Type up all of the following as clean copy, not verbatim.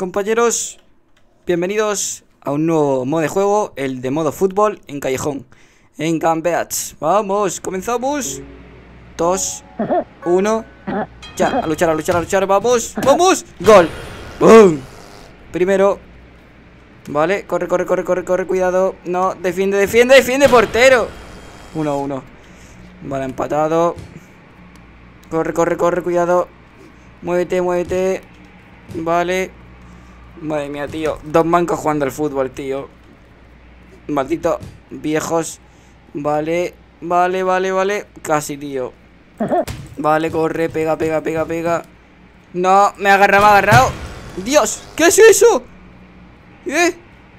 Compañeros, bienvenidos a un nuevo modo de juego, el de modo fútbol en callejón, en Gambeats. Vamos, comenzamos. 2, 1, ya, a luchar, a luchar, a luchar, vamos, vamos, gol. ¡Bum! Primero. Vale, corre, corre, corre, corre, corre, cuidado. No, defiende, defiende, defiende, portero. 1-1. Vale, empatado. Corre, corre, corre, cuidado. Muévete, muévete. Vale. Madre mía, tío. Dos mancos jugando al fútbol, tío. Malditos viejos. Vale, vale, vale, vale. Casi, tío. Vale, corre, pega, pega, pega, pega. No, me ha agarrado, me ha agarrado. Dios, ¿qué es eso? ¿Eh?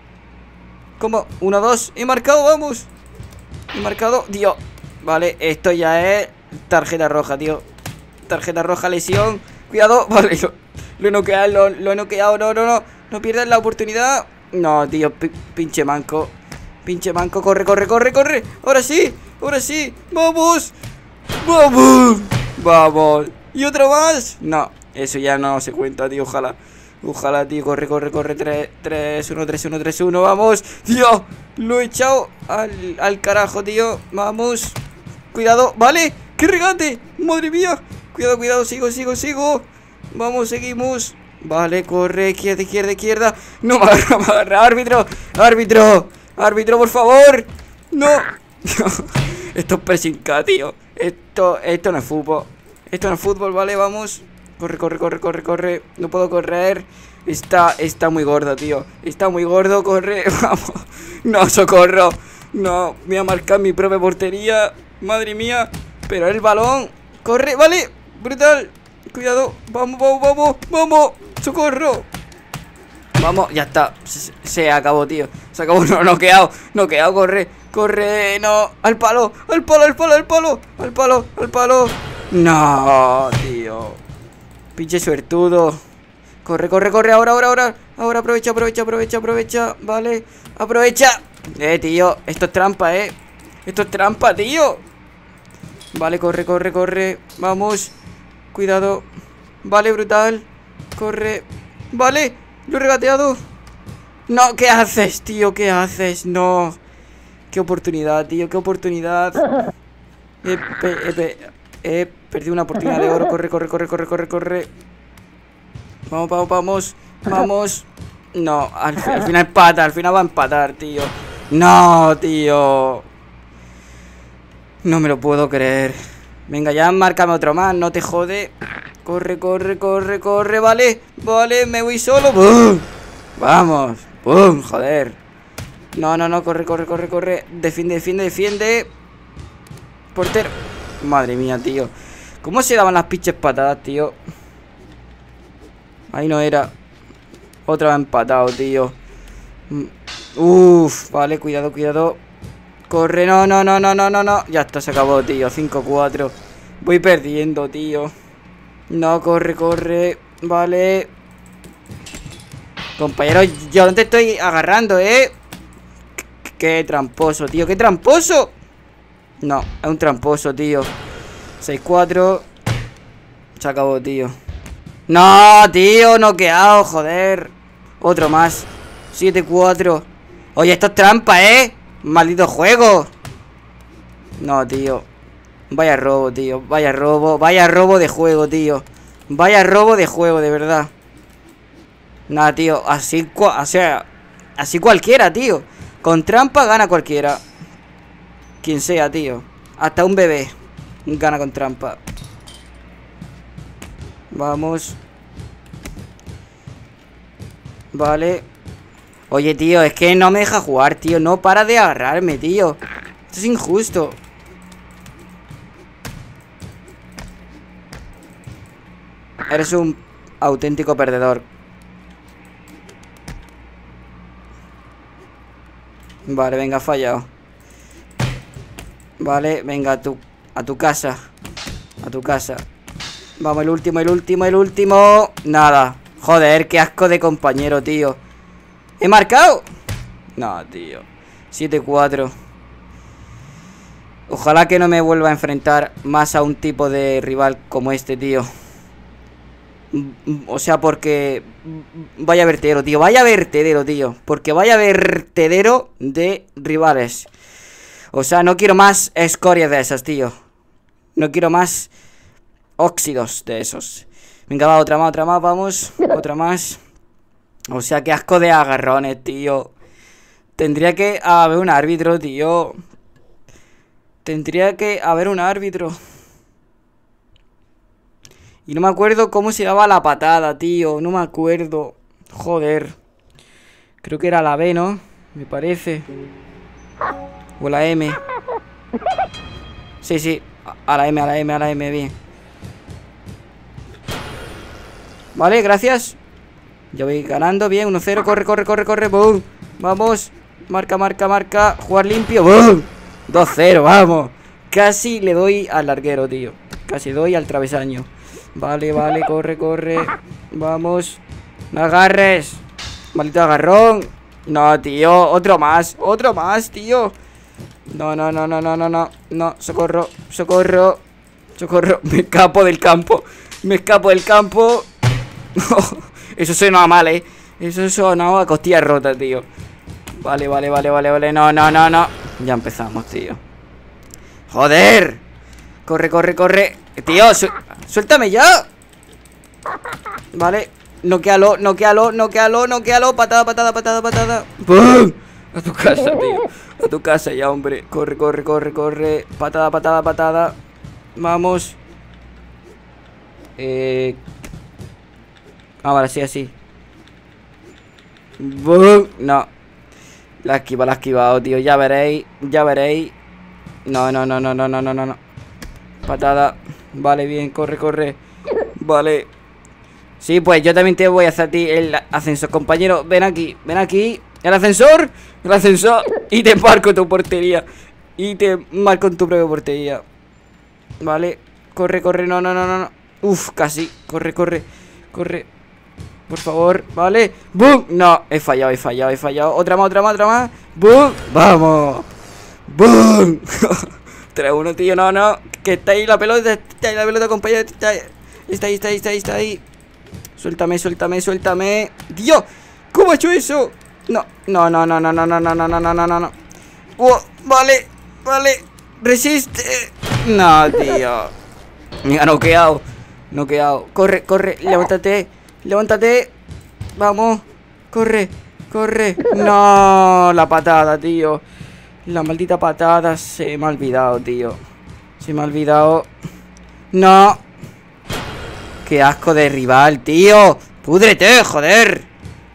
¿Cómo? 1-2. He marcado, vamos. He marcado, Dios. Vale, esto ya es tarjeta roja, tío. Tarjeta roja, lesión. Cuidado, vale, lo he noqueado, lo he noqueado. No, no, no, no pierdas la oportunidad. No, tío, pinche manco. Pinche manco, corre, corre, corre, corre. Ahora sí, vamos. Vamos, vamos. ¿Y otro más? No, eso ya no se cuenta, tío, ojalá. Ojalá, tío, corre, corre, corre. 3-1, 3-1, 3-1, vamos. Tío, lo he echado al carajo, tío. Vamos. Cuidado, vale. ¡Qué regate! ¡Madre mía! Cuidado, cuidado, sigo, sigo, sigo. Vamos, seguimos. Vale, corre, izquierda, izquierda, izquierda. No, me agarra, árbitro. Árbitro, árbitro, por favor. No. Esto es presinca, tío. Esto no es fútbol. Esto no es fútbol, vale, vamos. Corre, corre, corre, corre, corre. No puedo correr. Está muy gordo, tío. Está muy gordo, corre. Vamos. No, socorro. No, voy a marcar mi propia portería. Madre mía. Pero el balón. Corre, vale. Brutal. Cuidado. Vamos, vamos, vamos. Vamos. Socorro. Vamos, ya está. Se acabó, tío. Se acabó. No, noqueado. Noqueado, corre. Corre. No. Al palo. Al palo, al palo, al palo. Al palo, al palo. No, tío. Pinche suertudo. Corre, corre, corre. Ahora, ahora, ahora. Ahora aprovecha, aprovecha, aprovecha, aprovecha. Vale. Aprovecha. Tío. Esto es trampa, Esto es trampa, tío. Vale, corre, corre, corre. Vamos. Cuidado. Vale, brutal. Corre. Vale. Lo he regateado. No, ¿qué haces, tío? ¿Qué haces? No. Qué oportunidad, tío. Qué oportunidad. He perdido una oportunidad de oro. Corre, corre, corre, corre, corre, corre. Vamos, vamos, vamos. Vamos. No, al final empata. Al final va a empatar, tío. No, tío. No me lo puedo creer. Venga, ya márcame otro más. No te jode. Corre, corre, corre, corre. Vale, vale, me voy solo. ¡Bum! Vamos. ¡Bum! Joder. No, no, no. Corre, corre, corre, corre. Defiende, defiende, defiende. Portero. Madre mía, tío. ¿Cómo se daban las pinches patadas, tío? Ahí no era. Otra vez empatado, tío. Uf, vale, cuidado, cuidado. Corre, no, no, no, no, no, no, no. Ya está, se acabó, tío, 5-4. Voy perdiendo, tío. No, corre, corre. Vale. Compañero, yo no te estoy agarrando, Qué tramposo, tío, qué tramposo. No, es un tramposo, tío. 6-4. Se acabó, tío. No, tío, noqueado, joder. Otro más. 7-4. Oye, esto es trampa, maldito juego. No, tío. Vaya robo, tío. Vaya robo. Vaya robo de juego, tío. Vaya robo de juego, de verdad. Nada, tío. Así cualquiera, tío. Con trampa gana cualquiera. Quien sea, tío. Hasta un bebé gana con trampa. Vamos. Vale. Oye, tío, es que no me deja jugar, tío. No para de agarrarme, tío. Esto es injusto. Eres un auténtico perdedor. Vale, venga, fallado. Vale, venga, a tu casa. A tu casa. Vamos, el último, el último, el último. Nada. Joder, qué asco de compañero, tío. ¿He marcado? No, tío. 7-4. Ojalá que no me vuelva a enfrentar más a un tipo de rival como este, tío. O sea, porque... Vaya vertedero, tío. Vaya vertedero, tío. Porque vaya vertedero de rivales. O sea, no quiero más escorias de esas, tío. No quiero más óxidos de esos. Venga, va, otra más, vamos. Otra más. O sea, qué asco de agarrones, tío. Tendría que haber un árbitro, tío. Tendría que haber un árbitro. Y no me acuerdo cómo se daba la patada, tío. No me acuerdo. Joder. Creo que era la B, ¿no? Me parece. O la M. Sí, sí. A la M, bien. Vale, gracias. Ya voy ganando, bien, 1-0. Corre. Boom. Vamos. Marca. Jugar limpio. Boom. 2-0, vamos. Casi le doy al larguero, tío. Casi doy al travesaño. Vale, corre. Vamos. No agarres. Maldito agarrón. No, tío, otro más, tío. No. No, socorro. Me escapo del campo. Eso suena mal, Eso suena a costilla rota, tío. Vale. No. Ya empezamos, tío. Joder. Corre. Tío, suéltame ya. Vale. Noquealo. Patada. ¡Bum! A tu casa, tío. A tu casa ya, hombre. Corre. Patada. Vamos. Ahora sí, así. ¡Bum! No. La ha esquivado, tío. Ya veréis. No. Patada. Vale, bien, corre. Vale. Sí, pues yo también te voy a hacer a ti el ascensor, compañero. Ven aquí. El ascensor. Y te marco tu portería. En tu propia portería. Vale. Corre. No. Uf, casi. Corre. Por favor, vale. ¡Bum! No, he fallado. Otra más. ¡Bum! ¡Vamos! ¡Bum! 3-1, tío, no. Que está ahí la pelota, compañero. Está ahí. Suéltame. ¡Dios! ¿Cómo ha hecho eso? No. Vale. Resiste. No, tío. Me ha noqueado. Corre. Levántate. Vamos. Corre. No, la patada, tío. La maldita patada. Se me ha olvidado, tío. No. Qué asco de rival, tío. Púdrete, joder.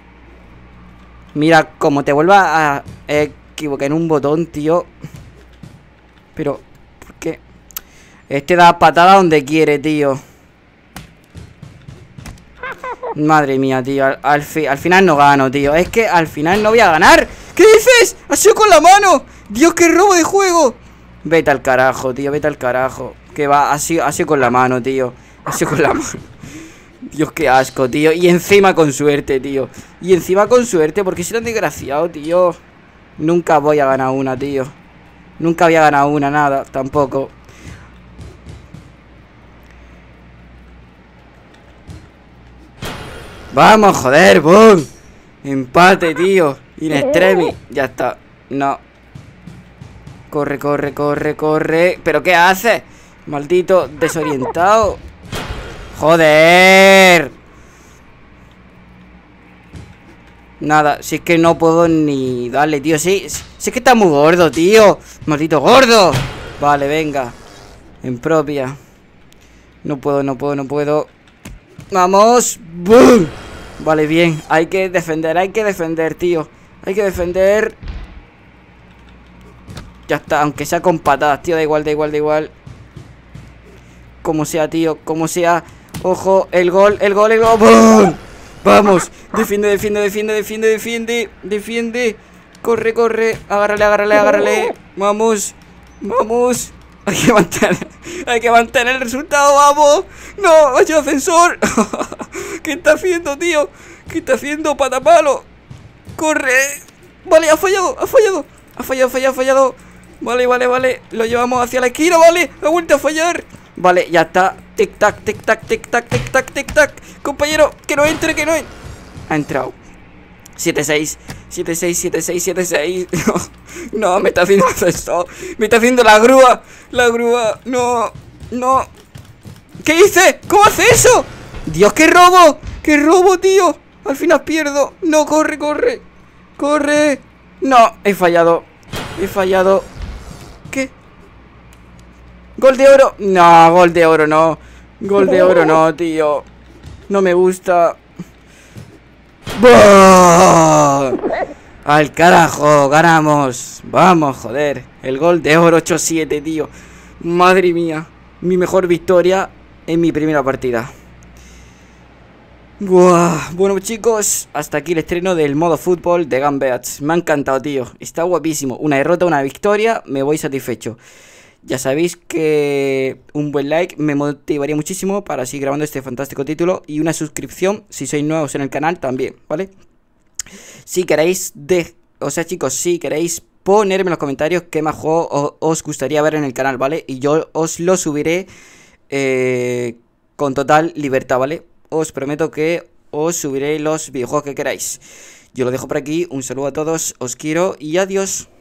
Mira, como te vuelva a equivocar en un botón, tío. Pero, ¿por qué? Este da patada donde quiere, tío. Madre mía, tío. Al final no gano, tío. Es que al final no voy a ganar. ¿Qué dices? ¡Ha sido con la mano! ¡Dios, qué robo de juego! Vete al carajo, tío. Que va, ha sido con la mano, tío. Dios, qué asco, tío. Y encima con suerte, tío. Porque soy tan desgraciado, tío. Nunca voy a ganar una, tío. Nunca había ganado una, nada, tampoco. Vamos, joder, boom. Empate, tío. In extremis. Ya está. No. Corre. ¿Pero qué haces? Maldito desorientado. Joder. Nada, si es que no puedo ni darle, tío. Si es que está muy gordo, tío. Maldito gordo. Vale, venga. En propia. No puedo. Vamos. ¡Bum! Vale, bien. Hay que defender, tío. Hay que defender. Ya está, aunque sea con patadas, tío. Da igual. Como sea, tío. Ojo, el gol. ¡Bum! Vamos. Defiende. Corre. Agárrale. Vamos. Hay que mantener el resultado, vamos. No, vaya ascensor. ¿Qué está haciendo, tío? Patapalo. Corre. Vale, ha fallado. Vale. Lo llevamos hacia la esquina, vale. Ha vuelto a fallar. Vale, ya está. Tic-tac, tic-tac, tic-tac, tic-tac, tic-tac. Compañero, que no entre, que no entre. Ha entrado. 7-6, 7-6, 7-6, 7-6. No, me está haciendo esto. Me está haciendo la grúa. La grúa. No, no. ¿Qué hice? ¿Cómo hace eso? Dios, qué robo. Qué robo, tío. Al final pierdo. No, corre, corre. Corre. No, he fallado. He fallado. ¿Qué? Gol de oro. No, gol de oro no. Gol de oro no, tío. No me gusta. ¡Buah! Al carajo, ganamos. Vamos, joder. El gol de oro 8-7, tío. Madre mía. Mi mejor victoria en mi primera partida. Buah. Bueno, chicos, hasta aquí el estreno del modo fútbol de Gunbeats. Me ha encantado, tío. Está guapísimo. Una derrota, una victoria. Me voy satisfecho. Ya sabéis que un buen like me motivaría muchísimo para seguir grabando este fantástico título. Y una suscripción si sois nuevos en el canal también, ¿vale? Si queréis, o sea, chicos, si queréis ponerme en los comentarios qué más juego os gustaría ver en el canal, ¿vale? Y yo os lo subiré con total libertad, ¿vale? Os prometo que os subiré los videojuegos que queráis. Yo lo dejo por aquí, un saludo a todos, os quiero y adiós.